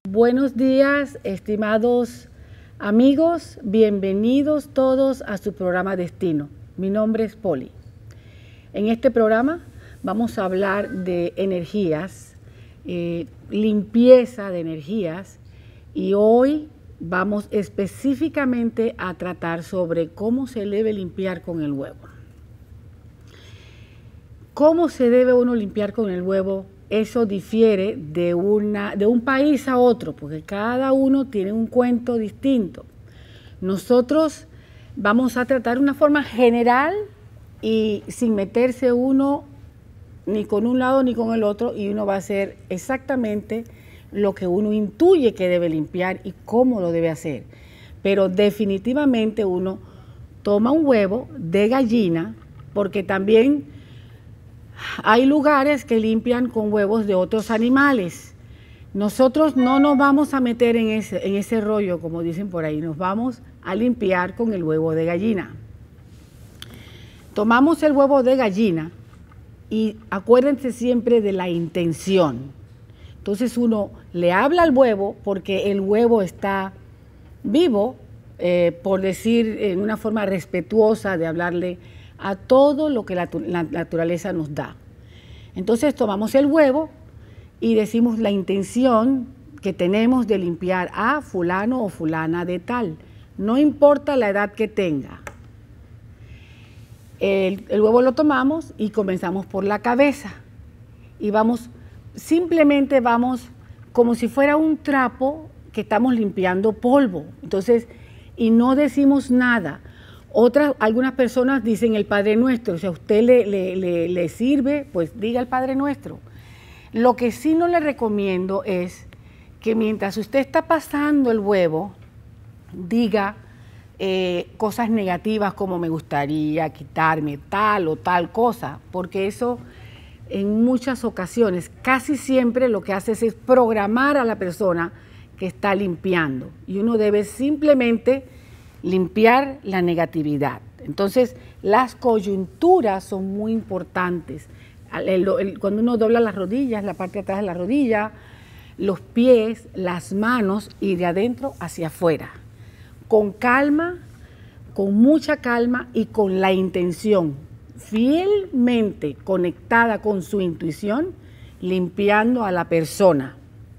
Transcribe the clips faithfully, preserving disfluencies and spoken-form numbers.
Buenos días, estimados amigos, bienvenidos todos a su programa Destino. Mi nombre es Poli. En este programa vamos a hablar de energías, eh, limpieza de energías, y hoy vamos específicamente a tratar sobre cómo se debe limpiar con el huevo. ¿Cómo se debe uno limpiar con el huevo? Eso difiere de, una, de un país a otro, porque cada uno tiene un cuento distinto. Nosotros vamos a tratar una forma general y sin meterse uno ni con un lado ni con el otro, y uno va a hacer exactamente lo que uno intuye que debe limpiar y cómo lo debe hacer. Pero definitivamente uno toma un huevo de gallina, porque también hay lugares que limpian con huevos de otros animales. Nosotros no nos vamos a meter en ese, en ese rollo, como dicen por ahí, nos vamos a limpiar con el huevo de gallina. Tomamos el huevo de gallina y acuérdense siempre de la intención. Entonces uno le habla al huevo porque el huevo está vivo, eh, por decir en una forma respetuosa de hablarle a todo lo que la, la naturaleza nos da. Entonces tomamos el huevo y decimos la intención que tenemos de limpiar a fulano o fulana de tal, no importa la edad que tenga. El, el huevo lo tomamos y comenzamos por la cabeza y vamos, simplemente vamos como si fuera un trapo que estamos limpiando polvo. Entonces, y no decimos nada. Otras, algunas personas dicen el Padre Nuestro. Si a usted le, le, le, le sirve, pues diga el Padre Nuestro. Lo que sí no le recomiendo es que mientras usted está pasando el huevo, diga eh, cosas negativas como me gustaría quitarme tal o tal cosa, porque eso en muchas ocasiones, casi siempre lo que hace es programar a la persona que está limpiando, y uno debe simplemente limpiar la negatividad. Entonces, las coyunturas son muy importantes. El, el, cuando uno dobla las rodillas, la parte de atrás de la rodilla, los pies, las manos, y de adentro hacia afuera. Con calma, con mucha calma y con la intención, fielmente conectada con su intuición, limpiando a la persona.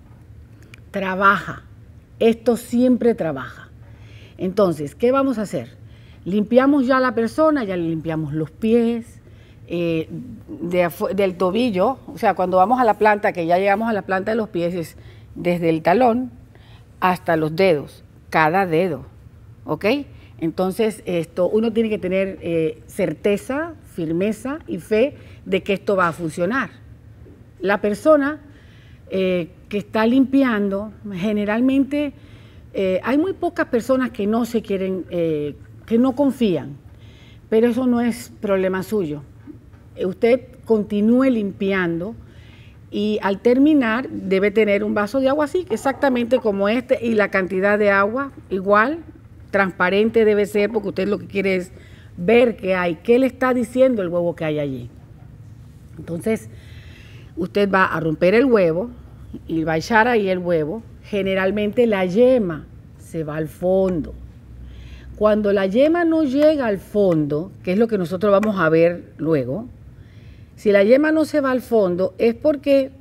Trabaja. Esto siempre trabaja. Entonces, ¿qué vamos a hacer? Limpiamos ya a la persona, ya le limpiamos los pies, eh, de, del tobillo, o sea, cuando vamos a la planta, que ya llegamos a la planta de los pies, es desde el talón hasta los dedos, cada dedo, ¿ok? Entonces, esto, uno tiene que tener eh, certeza, firmeza y fe de que esto va a funcionar. La persona eh, que está limpiando, generalmente, Eh, hay muy pocas personas que no se quieren, eh, que no confían, pero eso no es problema suyo. Eh, usted continúe limpiando y al terminar debe tener un vaso de agua así, exactamente como este, y la cantidad de agua igual, transparente debe ser, porque usted lo que quiere es ver qué hay, qué le está diciendo el huevo que hay allí. Entonces, usted va a romper el huevo y va a echar ahí el huevo. Generalmente la yema se va al fondo. Cuando la yema no llega al fondo, que es lo que nosotros vamos a ver luego, si la yema no se va al fondo es porque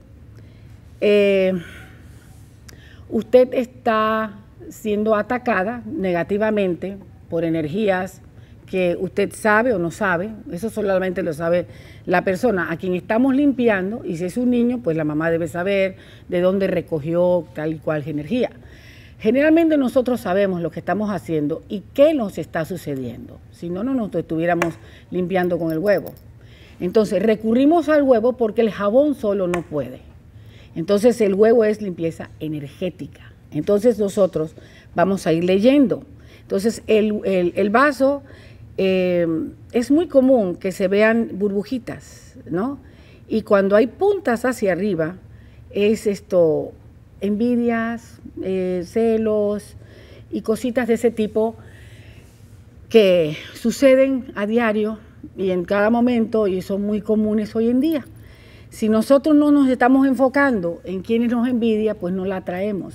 eh, usted está siendo atacada negativamente por energías que usted sabe o no sabe. Eso solamente lo sabe la persona a quien estamos limpiando, y si es un niño, pues la mamá debe saber de dónde recogió tal y cual energía. Generalmente nosotros sabemos lo que estamos haciendo y qué nos está sucediendo, si no, no nos estuviéramos limpiando con el huevo. Entonces recurrimos al huevo porque el jabón solo no puede. Entonces el huevo es limpieza energética. Entonces nosotros vamos a ir leyendo. Entonces el, el, el vaso... Eh, es muy común que se vean burbujitas, ¿no? Y cuando hay puntas hacia arriba, es esto, envidias, eh, celos y cositas de ese tipo que suceden a diario y en cada momento, y son muy comunes hoy en día. Si nosotros no nos estamos enfocando en quienes nos envidia, pues no la atraemos.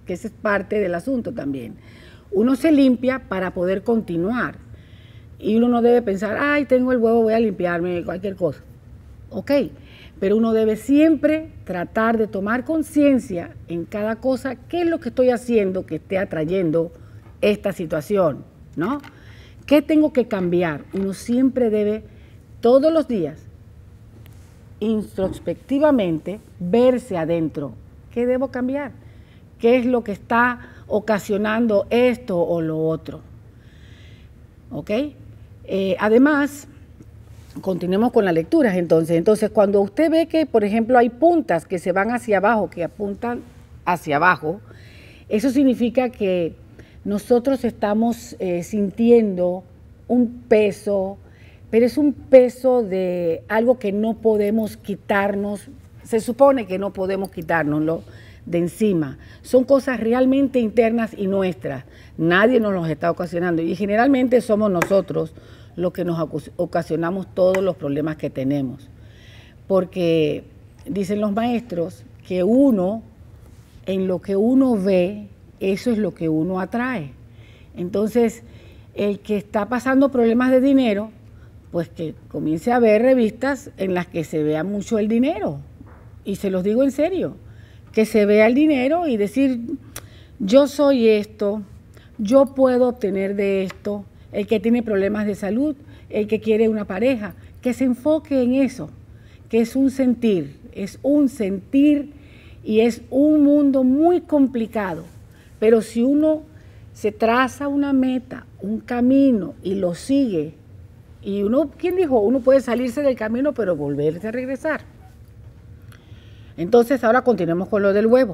que ese es parte del asunto también. Uno se limpia para poder continuar. Y uno no debe pensar, ay, tengo el huevo, voy a limpiarme, cualquier cosa. Ok, pero uno debe siempre tratar de tomar conciencia en cada cosa, qué es lo que estoy haciendo que esté atrayendo esta situación, ¿no? ¿Qué tengo que cambiar? Uno siempre debe, todos los días, introspectivamente, verse adentro. ¿Qué debo cambiar? ¿Qué es lo que está ocasionando esto o lo otro? ¿Ok? Eh, además, continuemos con las lecturas entonces. Entonces, cuando usted ve que, por ejemplo, hay puntas que se van hacia abajo, que apuntan hacia abajo, eso significa que nosotros estamos eh, sintiendo un peso, pero es un peso de algo que no podemos quitarnos, se supone que no podemos quitárnoslo de encima. Son cosas realmente internas y nuestras. Nadie nos los está ocasionando y generalmente somos nosotros los que nos ocasionamos todos los problemas que tenemos. Porque dicen los maestros que uno, en lo que uno ve, eso es lo que uno atrae. Entonces, el que está pasando problemas de dinero, pues que comience a ver revistas en las que se vea mucho el dinero. Y se los digo en serio, que se vea el dinero y decir, yo soy esto, yo puedo obtener de esto. El que tiene problemas de salud, el que quiere una pareja, que se enfoque en eso, que es un sentir, es un sentir y es un mundo muy complicado. Pero si uno se traza una meta, un camino y lo sigue, y uno, ¿quién dijo? Uno puede salirse del camino, pero volverse a regresar. Entonces, ahora continuemos con lo del huevo.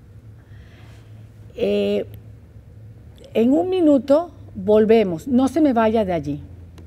Eh, en un minuto volvemos, no se me vaya de allí.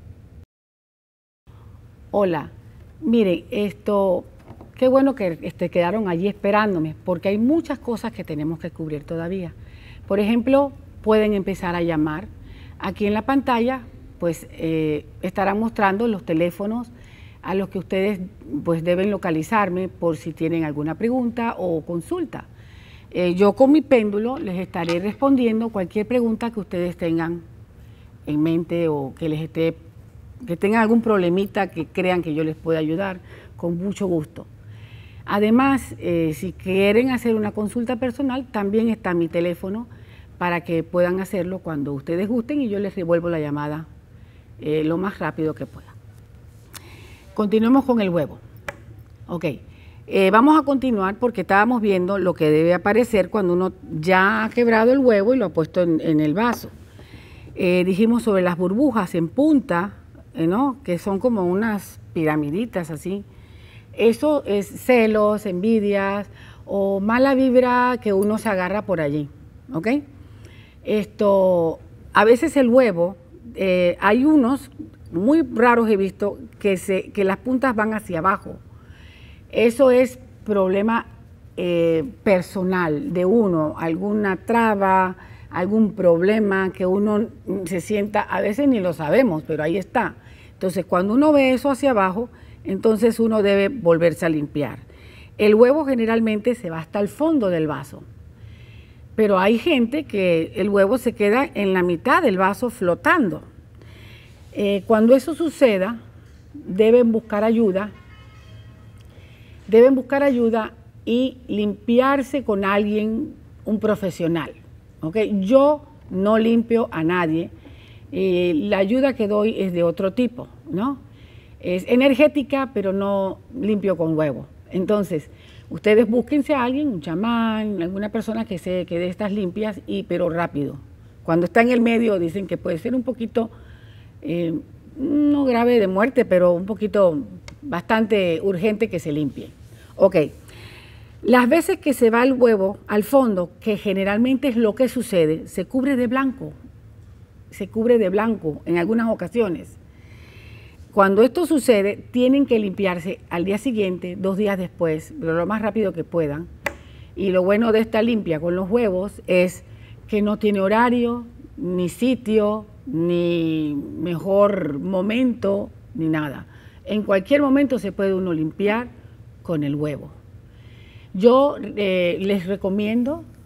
Hola, miren, esto, qué bueno que este, quedaron allí esperándome, porque hay muchas cosas que tenemos que cubrir todavía. Por ejemplo, pueden empezar a llamar. Aquí en la pantalla, pues, eh, estarán mostrando los teléfonos a los que ustedes pues, deben localizarme por si tienen alguna pregunta o consulta. Eh, yo con mi péndulo les estaré respondiendo cualquier pregunta que ustedes tengan en mente o que les esté, que tengan algún problemita que crean que yo les pueda ayudar, con mucho gusto. Además, eh, si quieren hacer una consulta personal, también está mi teléfono para que puedan hacerlo cuando ustedes gusten y yo les devuelvo la llamada eh, lo más rápido que pueda. Continuemos con el huevo. Ok, eh, vamos a continuar porque estábamos viendo lo que debe aparecer cuando uno ya ha quebrado el huevo y lo ha puesto en, en el vaso. Eh, dijimos sobre las burbujas en punta, eh, ¿no? Que son como unas piramiditas así. Eso es celos, envidias o mala vibra que uno se agarra por allí. ¿Ok? Esto, a veces el huevo, eh, hay unos muy raros he visto que, se, que las puntas van hacia abajo. Eso es problema eh, personal de uno, alguna traba, algún problema que uno se sienta, a veces ni lo sabemos, pero ahí está. Entonces, cuando uno ve eso hacia abajo, entonces uno debe volverse a limpiar. El huevo generalmente se va hasta el fondo del vaso, pero hay gente que el huevo se queda en la mitad del vaso flotando. Eh, cuando eso suceda, deben buscar ayuda, deben buscar ayuda y limpiarse con alguien, un profesional. ¿Okay? Yo no limpio a nadie, eh, la ayuda que doy es de otro tipo, ¿no? Es energética, pero no limpio con huevo. Entonces, ustedes búsquense a alguien, un chamán, alguna persona que se que dé estas limpias, y, pero rápido. Cuando está en el medio dicen que puede ser un poquito... Eh, no grave de muerte, pero un poquito bastante urgente que se limpie. Ok, las veces que se va el huevo al fondo, que generalmente es lo que sucede, se cubre de blanco, se cubre de blanco en algunas ocasiones. Cuando esto sucede, tienen que limpiarse al día siguiente, dos días después, pero lo más rápido que puedan. Y lo bueno de esta limpia con los huevos es que no tiene horario, ni sitio, ni mejor momento, ni nada. En cualquier momento se puede uno limpiar con el huevo. Yo eh, les recomiendo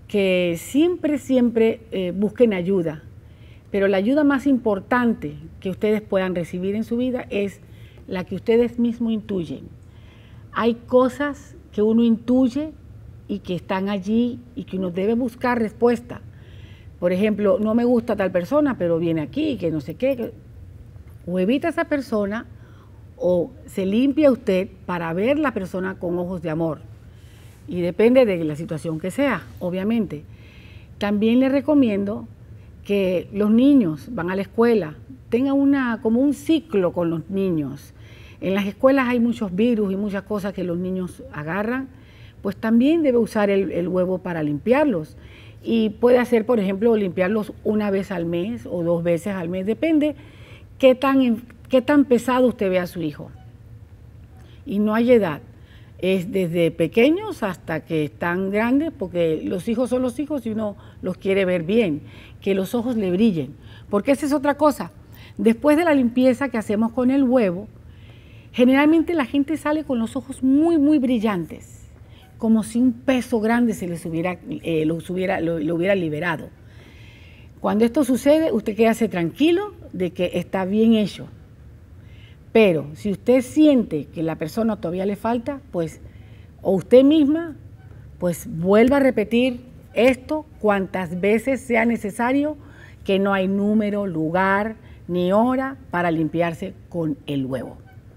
que siempre, siempre eh, busquen ayuda. Pero la ayuda más importante que ustedes puedan recibir en su vida es la que ustedes mismos intuyen. Hay cosas que uno intuye y que están allí y que uno debe buscar respuesta. Por ejemplo, no me gusta tal persona, pero viene aquí, que no sé qué. O evita a esa persona o se limpia usted para ver la persona con ojos de amor. Y depende de la situación que sea, obviamente. También le recomiendo que los niños van a la escuela, tengan una, como un ciclo con los niños. En las escuelas hay muchos virus y muchas cosas que los niños agarran, pues también debe usar el, el huevo para limpiarlos. Y puede hacer, por ejemplo, limpiarlos una vez al mes o dos veces al mes, depende qué tan, qué tan pesado usted ve a su hijo. Y no hay edad, es desde pequeños hasta que están grandes, porque los hijos son los hijos y uno los quiere ver bien, que los ojos le brillen. Porque esa es otra cosa, después de la limpieza que hacemos con el huevo, generalmente la gente sale con los ojos muy, muy brillantes, como si un peso grande se les hubiera, eh, los hubiera, lo, lo hubiera liberado. Cuando esto sucede, usted quédese tranquilo de que está bien hecho. Pero si usted siente que la persona todavía le falta, pues, o usted misma, pues vuelva a repetir esto cuantas veces sea necesario, que no hay número, lugar ni hora para limpiarse con el huevo.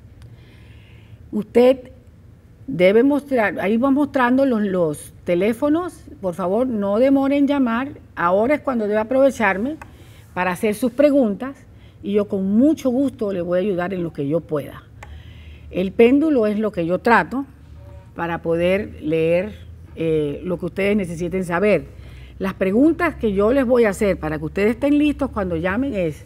Usted debe mostrar, ahí va mostrando los, los teléfonos, por favor no demoren en llamar, ahora es cuando debe aprovecharme para hacer sus preguntas y yo con mucho gusto le voy a ayudar en lo que yo pueda. El péndulo es lo que yo trato para poder leer eh, lo que ustedes necesiten saber. Las preguntas que yo les voy a hacer para que ustedes estén listos cuando llamen es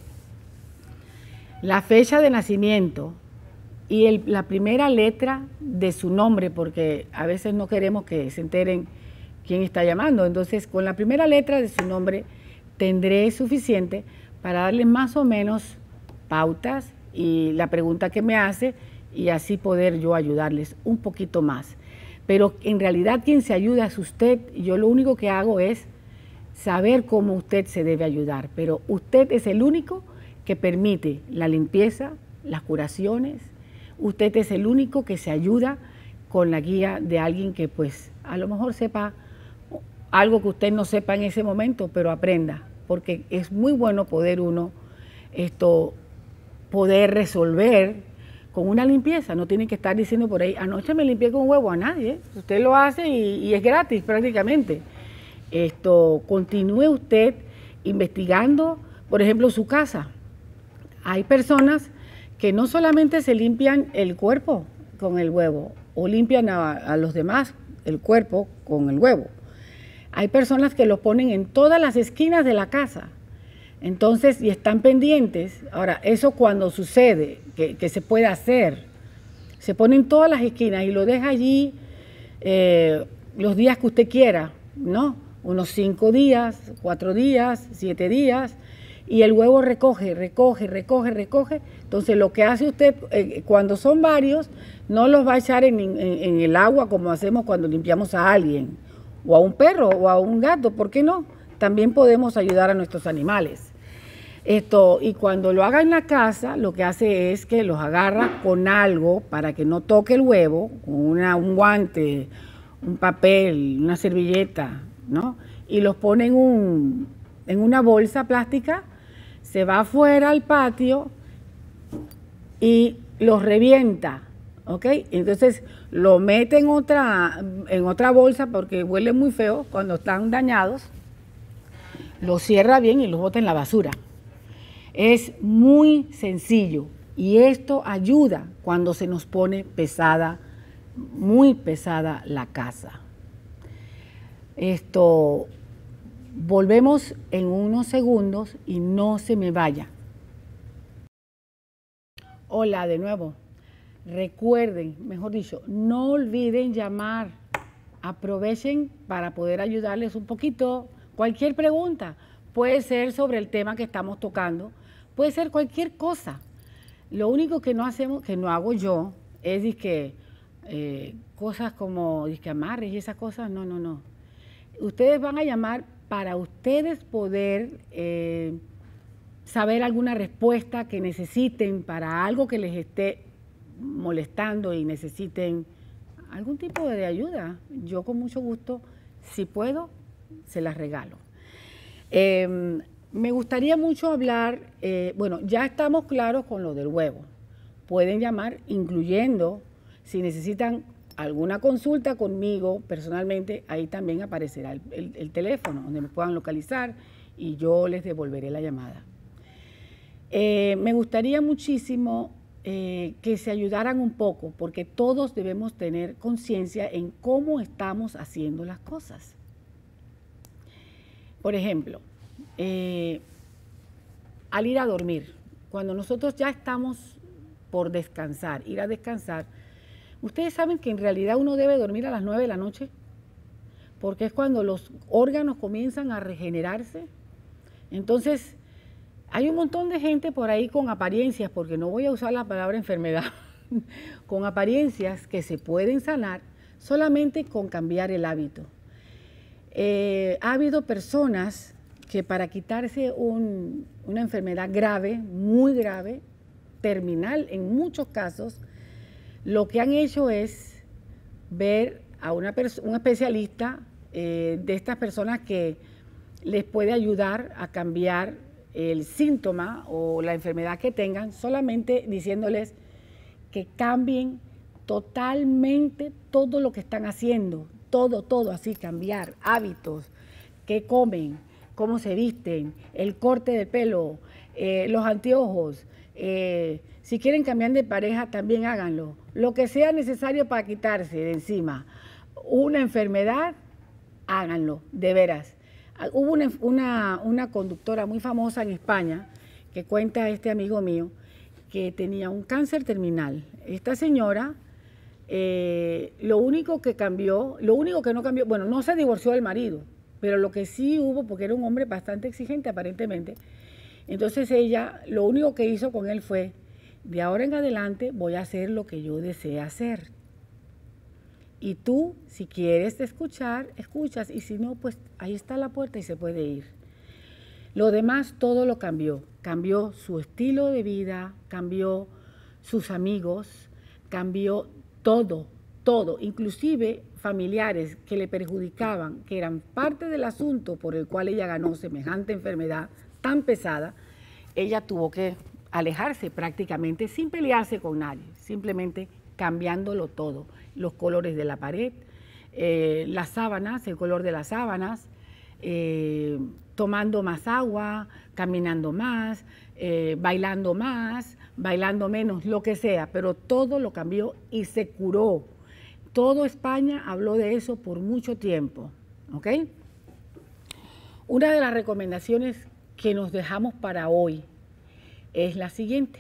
la fecha de nacimiento, y el, la primera letra de su nombre, porque a veces no queremos que se enteren quién está llamando. Entonces, con la primera letra de su nombre tendré suficiente para darles más o menos pautas y la pregunta que me hace y así poder yo ayudarles un poquito más. Pero en realidad quien se ayuda es usted. Yo lo único que hago es saber cómo usted se debe ayudar, pero usted es el único que permite la limpieza, las curaciones. Usted es el único que se ayuda con la guía de alguien que pues a lo mejor sepa algo que usted no sepa en ese momento, pero aprenda, porque es muy bueno poder uno esto poder resolver con una limpieza. No tiene que estar diciendo por ahí, anoche me limpié con huevo, a nadie. Usted lo hace y, y es gratis prácticamente. Esto, continúe usted investigando, por ejemplo, su casa. Hay personas que no solamente se limpian el cuerpo con el huevo o limpian a, a los demás el cuerpo con el huevo. Hay personas que lo ponen en todas las esquinas de la casa. Entonces, y están pendientes. Ahora, eso cuando sucede, que, que se puede hacer, se pone en todas las esquinas y lo deja allí eh, los días que usted quiera, ¿no? Unos cinco días, cuatro días, siete días, y el huevo recoge, recoge, recoge, recoge. Entonces lo que hace usted, eh, cuando son varios, no los va a echar en, en, en el agua como hacemos cuando limpiamos a alguien, o a un perro, o a un gato, ¿por qué no? También podemos ayudar a nuestros animales. Esto, y cuando lo haga en la casa, lo que hace es que los agarra con algo para que no toque el huevo, con una, un guante, un papel, una servilleta, ¿no? Y los pone en, un, en una bolsa plástica, se va afuera al patio y los revienta, ¿ok? Entonces lo mete en otra, en otra bolsa porque huele muy feo cuando están dañados, lo cierra bien y los bota en la basura. Es muy sencillo y esto ayuda cuando se nos pone pesada, muy pesada la casa. Esto, volvemos en unos segundos y no se me vaya. Hola de nuevo. Recuerden, mejor dicho, no olviden llamar. Aprovechen para poder ayudarles un poquito. Cualquier pregunta puede ser sobre el tema que estamos tocando, puede ser cualquier cosa. Lo único que no hacemos, que no hago yo, es que eh, cosas como disque amarres y esas cosas, no, no, no. Ustedes van a llamar para ustedes poder eh, saber alguna respuesta que necesiten para algo que les esté molestando y necesiten algún tipo de ayuda. Yo con mucho gusto, si puedo, se las regalo. Eh, me gustaría mucho hablar, eh, bueno, ya estamos claros con lo del huevo. Pueden llamar incluyendo, si necesitan alguna consulta conmigo personalmente, ahí también aparecerá el, el, el teléfono donde me puedan localizar y yo les devolveré la llamada. Eh, me gustaría muchísimo eh, que se ayudaran un poco, porque todos debemos tener conciencia en cómo estamos haciendo las cosas. Por ejemplo, eh, al ir a dormir, cuando nosotros ya estamos por descansar, ir a descansar, ustedes saben que en realidad uno debe dormir a las nueve de la noche, porque es cuando los órganos comienzan a regenerarse. Entonces, hay un montón de gente por ahí con apariencias, porque no voy a usar la palabra enfermedad, con apariencias que se pueden sanar solamente con cambiar el hábito. Eh, ha habido personas que para quitarse un, una enfermedad grave, muy grave, terminal en muchos casos, lo que han hecho es ver a una un especialista eh, de estas personas que les puede ayudar a cambiar el síntoma o la enfermedad que tengan, solamente diciéndoles que cambien totalmente todo lo que están haciendo, todo, todo así, cambiar hábitos, qué comen, cómo se visten, el corte de pelo, eh, los anteojos, eh, si quieren cambiar de pareja también háganlo, lo que sea necesario para quitarse de encima una enfermedad, háganlo, de veras. Hubo una, una, una conductora muy famosa en España que cuenta este amigo mío que tenía un cáncer terminal. Esta señora, eh, lo único que cambió, lo único que no cambió, bueno, no se divorció del marido, pero lo que sí hubo, porque era un hombre bastante exigente aparentemente, entonces ella, lo único que hizo con él fue, de ahora en adelante voy a hacer lo que yo desee hacer. Y tú, si quieres escuchar, escuchas, y si no, pues ahí está la puerta y se puede ir. Lo demás todo lo cambió. Cambió su estilo de vida, cambió sus amigos, cambió todo, todo, inclusive familiares que le perjudicaban, que eran parte del asunto por el cual ella ganó semejante enfermedad tan pesada. Ella tuvo que alejarse prácticamente sin pelearse con nadie, simplemente cambiándolo todo, los colores de la pared, eh, las sábanas, el color de las sábanas, eh, tomando más agua, caminando más, eh, bailando más, bailando menos, lo que sea, pero todo lo cambió y se curó. Todo España habló de eso por mucho tiempo, ¿ok? Una de las recomendaciones que nos dejamos para hoy es la siguiente.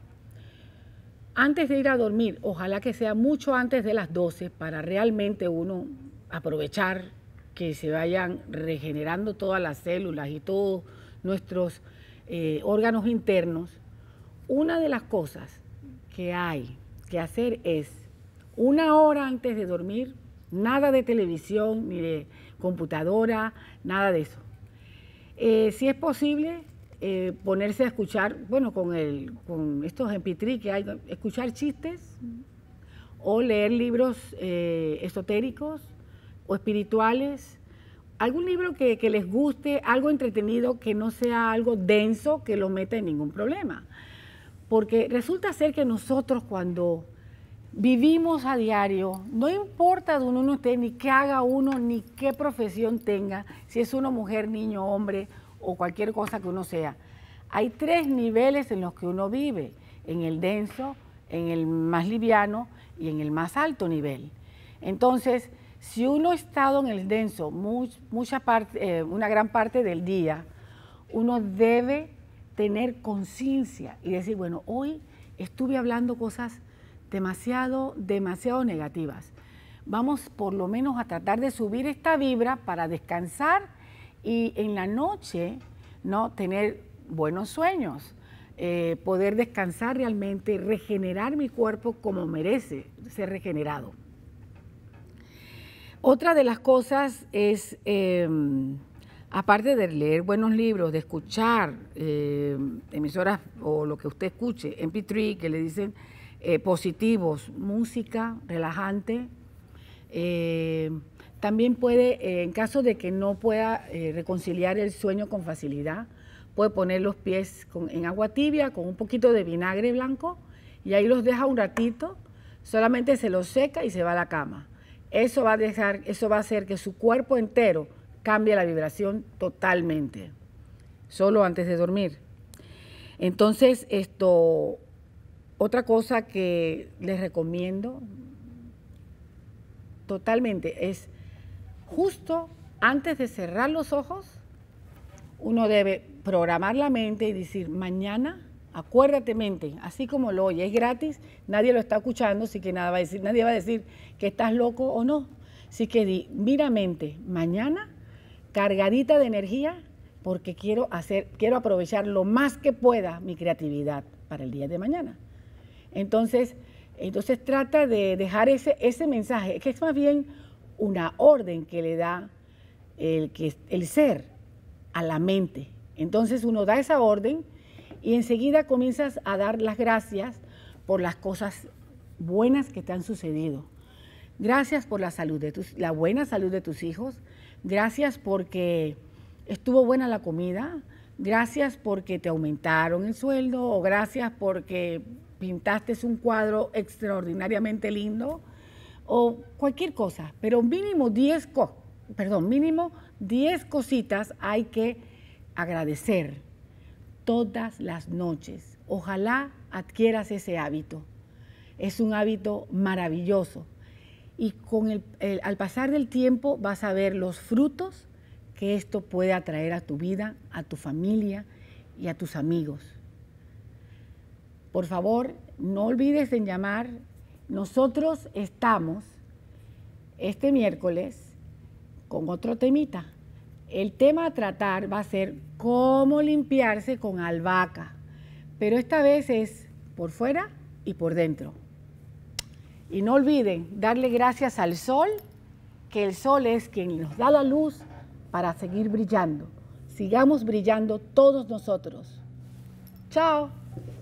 Antes de ir a dormir, ojalá que sea mucho antes de las doce para realmente uno aprovechar que se vayan regenerando todas las células y todos nuestros eh, órganos internos. Una de las cosas que hay que hacer es una hora antes de dormir, nada de televisión ni de computadora, nada de eso. Eh, si es posible, Eh, ponerse a escuchar, bueno, con, el, con estos eme pe tres que hay, escuchar chistes o leer libros eh, esotéricos o espirituales, algún libro que, que les guste, algo entretenido, que no sea algo denso, que lo meta en ningún problema. Porque resulta ser que nosotros cuando vivimos a diario, no importa donde uno esté, ni qué haga uno, ni qué profesión tenga, si es una mujer, niño, hombre, o cualquier cosa que uno sea. Hay tres niveles en los que uno vive, en el denso, en el más liviano y en el más alto nivel. Entonces, si uno ha estado en el denso much, mucha parte, eh, una gran parte del día, uno debe tener conciencia y decir, bueno, hoy estuve hablando cosas demasiado, demasiado negativas. Vamos por lo menos a tratar de subir esta vibra para descansar y en la noche, ¿no?, tener buenos sueños, eh, poder descansar realmente, regenerar mi cuerpo como merece ser regenerado. Otra de las cosas es, eh, aparte de leer buenos libros, de escuchar eh, emisoras o lo que usted escuche, eme pe tres, que le dicen eh, positivos, música relajante. Eh, también puede, eh, en caso de que no pueda eh, reconciliar el sueño con facilidad, puede poner los pies con, en agua tibia con un poquito de vinagre blanco y ahí los deja un ratito, solamente se los seca y se va a la cama. Eso va a dejar, eso va a hacer que su cuerpo entero cambie la vibración totalmente, solo antes de dormir. Entonces, esto, otra cosa que les recomiendo totalmente es justo antes de cerrar los ojos, uno debe programar la mente y decir, mañana, acuérdate mente, así como lo oye, es gratis, nadie lo está escuchando, así que nada va a decir, nadie va a decir que estás loco o no. Así que di, mira mente, mañana, cargadita de energía, porque quiero hacer, quiero aprovechar lo más que pueda mi creatividad para el día de mañana. Entonces, entonces trata de dejar ese, ese mensaje, que es más bien una orden que le da el, que, el ser a la mente. Entonces uno da esa orden y enseguida comienzas a dar las gracias por las cosas buenas que te han sucedido. Gracias por la salud de tus, la buena salud de tus hijos. Gracias porque estuvo buena la comida. Gracias porque te aumentaron el sueldo, o gracias porque pintaste un cuadro extraordinariamente lindo, o cualquier cosa. Pero mínimo diez, perdón, mínimo diez cositas hay que agradecer todas las noches. Ojalá adquieras ese hábito. Es un hábito maravilloso. Y con el, el, al pasar del tiempo vas a ver los frutos que esto puede atraer a tu vida, a tu familia y a tus amigos. Por favor, no olvides en llamar. Nosotros estamos este miércoles con otro temita. El tema a tratar va a ser cómo limpiarse con albahaca, pero esta vez es por fuera y por dentro. Y no olviden darle gracias al sol, que el sol es quien nos da la luz para seguir brillando. Sigamos brillando todos nosotros. Chao.